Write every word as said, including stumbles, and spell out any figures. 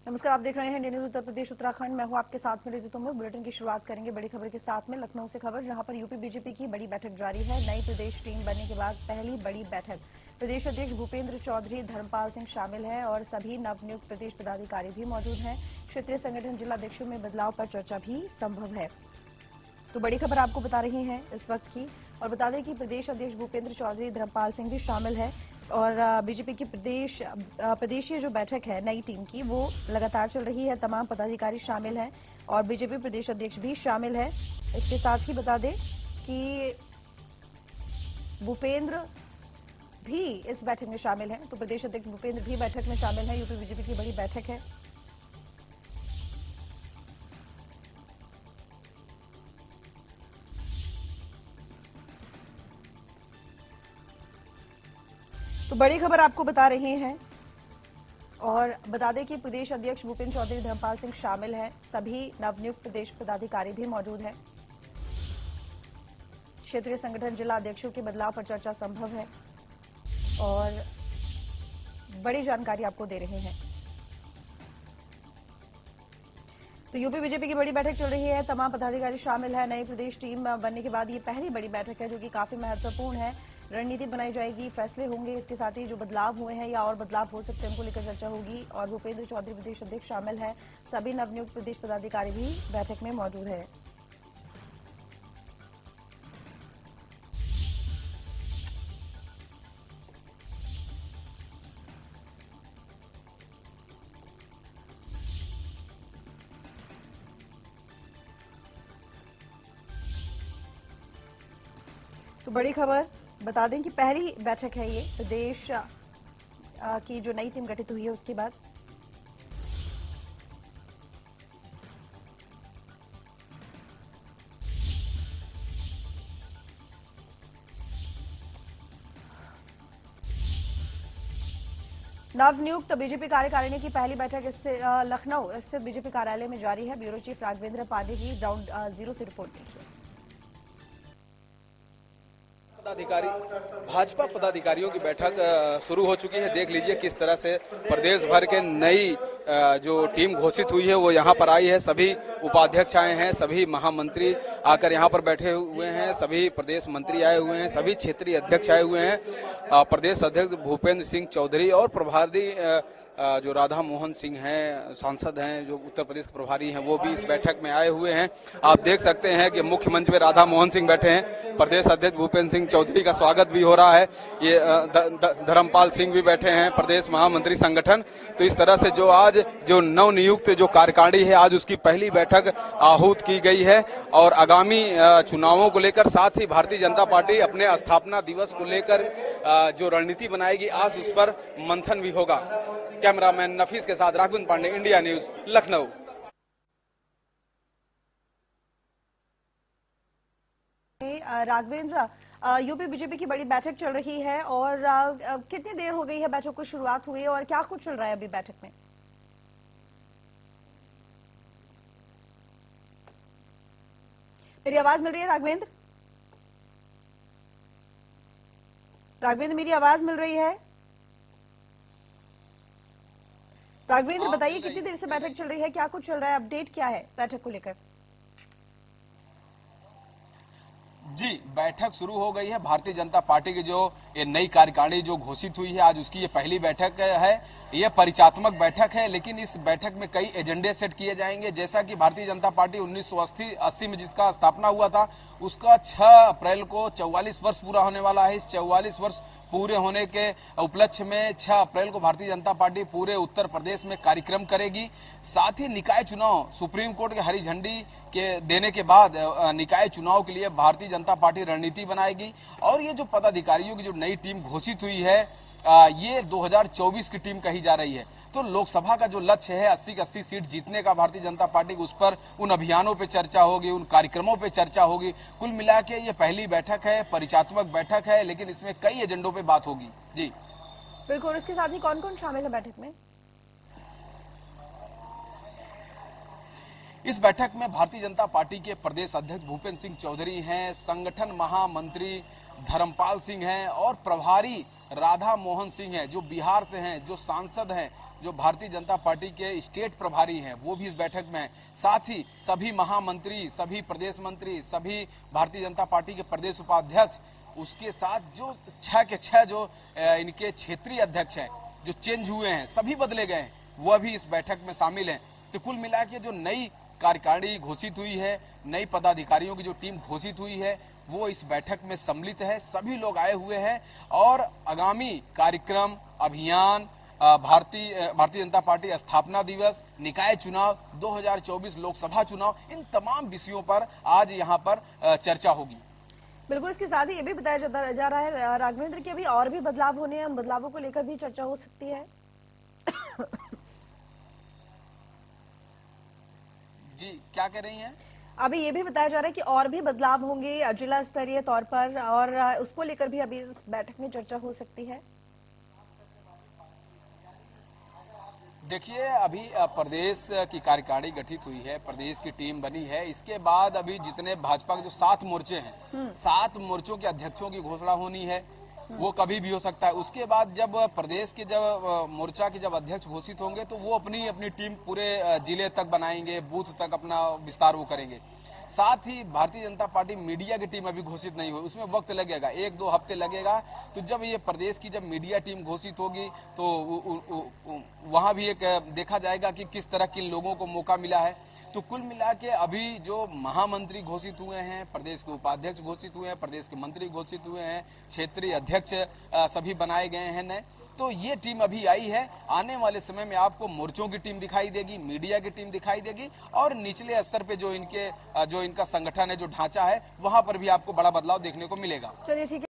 नमस्कार, आप देख रहे हैं इंडिया न्यूज उत्तर प्रदेश उत्तराखंड। मैं हूं आपके साथ में लेती तुम बुलेटिन की शुरुआत करेंगे बड़ी खबर के साथ में। लखनऊ से खबर, जहां पर यूपी बीजेपी की बड़ी बैठक जारी है। नई प्रदेश टीम बनने के बाद पहली बड़ी बैठक। प्रदेश अध्यक्ष भूपेंद्र चौधरी, धर्मपाल सिंह शामिल है और सभी नवनियुक्त प्रदेश पदाधिकारी भी मौजूद हैं। क्षेत्रीय संगठन जिलाध्यक्षों में बदलाव पर चर्चा भी संभव है। तो बड़ी खबर आपको बता रही है इस वक्त की, और बता दें कि प्रदेश अध्यक्ष भूपेंद्र चौधरी, धर्मपाल सिंह भी शामिल है और बीजेपी की प्रदेश प्रदेशीय जो बैठक है नई टीम की, वो लगातार चल रही है। तमाम पदाधिकारी शामिल हैं और बीजेपी प्रदेश अध्यक्ष भी शामिल है। इसके साथ ही बता दें कि भूपेंद्र भी इस बैठक में शामिल हैं, तो प्रदेश अध्यक्ष भूपेंद्र भी बैठक में शामिल है। यूपी बीजेपी की बड़ी बैठक है। तो बड़ी खबर आपको बता रहे हैं और बता दें कि प्रदेश अध्यक्ष भूपेंद्र चौधरी, धर्मपाल सिंह शामिल हैं। सभी नवनियुक्त प्रदेश पदाधिकारी भी मौजूद हैं। क्षेत्रीय संगठन जिला अध्यक्षों के बदलाव पर चर्चा संभव है और बड़ी जानकारी आपको दे रहे हैं। तो यूपी बीजेपी की बड़ी बैठक चल रही है, तमाम पदाधिकारी शामिल है। नई प्रदेश टीम बनने के बाद ये पहली बड़ी बैठक है जो कि काफी महत्वपूर्ण है। रणनीति बनाई जाएगी, फैसले होंगे। इसके साथ ही जो बदलाव हुए हैं या और बदलाव हो सकते हैं उनको लेकर चर्चा होगी। और भूपेंद्र चौधरी प्रदेश अध्यक्ष शामिल है। सभी नवनियुक्त प्रदेश पदाधिकारी भी बैठक में मौजूद है। तो बड़ी खबर बता दें कि पहली बैठक है ये प्रदेश की जो नई टीम गठित हुई है उसके बाद। नवनियुक्त बीजेपी कार्यकारिणी की पहली बैठक इससे लखनऊ स्थित बीजेपी कार्यालय में जारी है। ब्यूरो चीफ राघवेंद्र पांडे की ग्राउंड जीरो से रिपोर्ट देखिए। पदाधिकारी भाजपा पदाधिकारियों की बैठक शुरू हो चुकी है। देख लीजिए किस तरह से प्रदेश भर के नई जो टीम घोषित हुई है वो यहाँ पर आई है। सभी उपाध्यक्ष आए हैं, सभी महामंत्री आकर यहाँ पर बैठे हुए हैं, सभी प्रदेश मंत्री आए हुए हैं, सभी क्षेत्रीय अध्यक्ष आए हुए हैं। प्रदेश अध्यक्ष भूपेंद्र सिंह चौधरी और प्रभारी जो राधा मोहन सिंह हैं, सांसद हैं, जो उत्तर प्रदेश के प्रभारी हैं, वो भी इस बैठक में आए हुए हैं। आप देख सकते हैं कि मुख्य मंच पे राधा मोहन सिंह बैठे हैं। प्रदेश अध्यक्ष भूपेंद्र सिंह चौधरी का स्वागत भी हो रहा है। ये धर्मपाल सिंह भी बैठे हैं, प्रदेश महामंत्री संगठन। तो इस तरह से जो आज जो नवनियुक्त जो कार्यकारिणी है, आज उसकी पहली बैठक आहूत की गई है और आगामी चुनावों को लेकर, साथ ही भारतीय जनता पार्टी अपने स्थापना दिवस को लेकर जो रणनीति बनाएगी, आज उस पर मंथन भी होगा। कैमरामैन नफीस के साथ Raghvendra Pandey, India news, Lucknow. Raghvendra, UP BJP की बड़ी बैठक चल रही है और कितनी देर हो गई है बैठक को शुरुआत हुई और क्या कुछ चल रहा है अभी बैठक में? मेरी आवाज मिल रही है राघवेंद्र? राघवेंद्र मेरी आवाज मिल रही है? राघवेंद्र बताइए कितनी देर से बैठक चल रही है, क्या कुछ चल रहा है, अपडेट क्या है बैठक को लेकर? जी, बैठक शुरू हो गई है। भारतीय जनता पार्टी की जो ये नई कार्यकारिणी जो घोषित हुई है, आज उसकी ये पहली बैठक है। ये परिचात्मक बैठक है, लेकिन इस बैठक में कई एजेंडे सेट किए जाएंगे। जैसा कि भारतीय जनता पार्टी उन्नीस सौ अस्सी में जिसका स्थापना हुआ था, उसका छह अप्रैल को चौवालीस वर्ष पूरा होने वाला है। इस चौवालीस वर्ष पूरे होने के उपलक्ष्य में छह अप्रैल को भारतीय जनता पार्टी पूरे उत्तर प्रदेश में कार्यक्रम करेगी। साथ ही निकाय चुनाव, सुप्रीम कोर्ट के हरी झंडी के देने के बाद निकाय चुनाव के लिए भारतीय जनता पार्टी रणनीति बनाएगी। और ये जो पदाधिकारियों की जो नई टीम घोषित हुई है, ये दो हज़ार चौबीस की टीम कही जा रही है। तो लोकसभा का जो लक्ष्य है अस्सी की अस्सी सीट जीतने का भारतीय जनता पार्टी, उस पर उन अभियानों पे चर्चा होगी, उन कार्यक्रमों पे चर्चा होगी। कुल मिला के ये पहली बैठक है, परिचात्मक बैठक है, लेकिन इसमें कई एजेंडों पे बात होगी। जी बिल्कुल। इसके साथ ही कौन कौन शामिल है बैठक में? इस बैठक में भारतीय जनता पार्टी के प्रदेश अध्यक्ष भूपेंद्र सिंह चौधरी हैं, संगठन महामंत्री धर्मपाल सिंह हैं और प्रभारी राधा मोहन सिंह हैं, जो बिहार से हैं, जो सांसद हैं, जो भारतीय जनता पार्टी के स्टेट प्रभारी हैं वो भी इस बैठक में हैं। साथ ही सभी महामंत्री, सभी प्रदेश मंत्री, सभी भारतीय जनता पार्टी के प्रदेश उपाध्यक्ष, उसके साथ जो छह के छह जो इनके क्षेत्रीय अध्यक्ष हैं जो चेंज हुए हैं, सभी बदले गए हैं, वह भी इस बैठक में शामिल हैं। तो कुल मिला के जो नई कार्यकारिणी घोषित हुई है, नई पदाधिकारियों की जो टीम घोषित हुई है, वो इस बैठक में सम्मिलित है। सभी लोग आए हुए हैं और आगामी कार्यक्रम, अभियान, भारतीय भारतीय जनता पार्टी स्थापना दिवस, निकाय चुनाव, दो हज़ार चौबीस लोकसभा चुनाव, इन तमाम विषयों पर आज यहाँ पर चर्चा होगी। बिल्कुल, इसके साथ ही ये भी बताया जाता जा रहा है राघवेंद्र की अभी और भी बदलाव होने हैं, उन बदलावों को लेकर भी चर्चा हो सकती है। जी, क्या कह रही हैं? अभी ये भी बताया जा रहा है कि और भी बदलाव होंगे जिला स्तरीय तौर पर, और उसको लेकर भी अभी इस बैठक में चर्चा हो सकती है। देखिए, अभी प्रदेश की कार्यकारिणी गठित हुई है, प्रदेश की टीम बनी है। इसके बाद अभी जितने भाजपा के जो सात मोर्चे हैं, सात मोर्चों के अध्यक्षों की घोषणा होनी है, वो कभी भी हो सकता है। उसके बाद जब प्रदेश के जब मोर्चा के जब अध्यक्ष घोषित होंगे तो वो अपनी अपनी टीम पूरे जिले तक बनाएंगे, बूथ तक अपना विस्तार वो करेंगे। साथ ही भारतीय जनता पार्टी मीडिया की टीम अभी घोषित नहीं हुई, उसमें वक्त लगेगा, एक दो हफ्ते लगेगा। तो जब ये प्रदेश की जब मीडिया टीम घोषित होगी तो वहां भी एक देखा जाएगा कि किस तरह किन लोगों को मौका मिला है। तो कुल मिला के अभी जो महामंत्री घोषित हुए हैं, प्रदेश के उपाध्यक्ष घोषित हुए हैं, प्रदेश के मंत्री घोषित हुए हैं, क्षेत्रीय अध्यक्ष सभी बनाए गए हैं न, तो ये टीम अभी आई है। आने वाले समय में आपको मोर्चों की टीम दिखाई देगी, मीडिया की टीम दिखाई देगी, और निचले स्तर पे जो इनके जो इनका संगठन है, जो ढांचा है, वहां पर भी आपको बड़ा बदलाव देखने को मिलेगा। चलिए, ठीक है।